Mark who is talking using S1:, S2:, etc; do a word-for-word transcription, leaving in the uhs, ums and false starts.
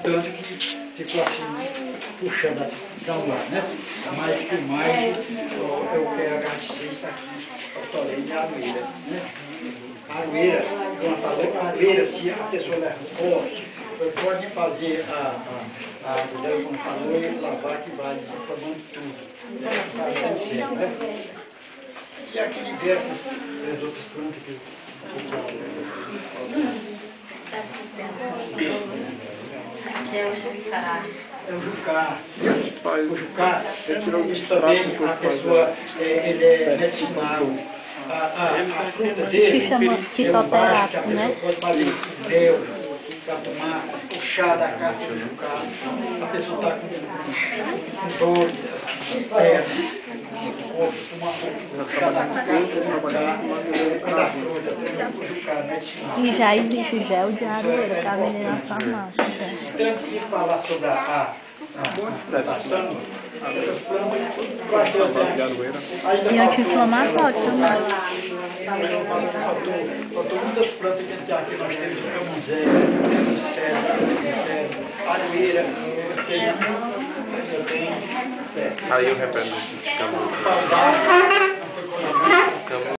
S1: tanto que ficou assim, puxando assim, para um lado, né? Mas que mais eu, eu quero agradecer isso aqui, eu falei em Aroeira, né? Aroeira, como ela falou, Aroeira, se a pessoa leva forte, pode fazer a, a, a agulha, como falou, e lavar que vai formando tudo. Fazendo certo, né? E aqui diversas as outras plantas que
S2: Aqui é o jucá.
S1: é o jucá. O jucá, isso também, a pessoa, é, ele é medicinal. A, a, a fruta dele
S3: Que chama
S1: é um baixo que a
S3: fitoterápico,
S1: pessoa
S3: né?
S1: pode fazer mel para tomar, o chá da casca do jucá. A pessoa está com, com dor, perna, corpo, tomar o chá da casca do jucá, da fruta, o jucá medicinal.
S3: E já existe gel de aroeira para vender nas farmácias. Né?
S1: Tanto que falar sobre a, a, a, a plantação, essas plantas, eu acho que eu tenho
S3: E anti-inflamatório também.
S1: Faltou, faltou muitas plantas que a gente tem aqui. Nós temos o camuzé, temos o cedro, temos o cedro, aroeira, eu tenho, eu tenho.
S4: Aí eu repreendo esse camuzé.
S1: Paudar,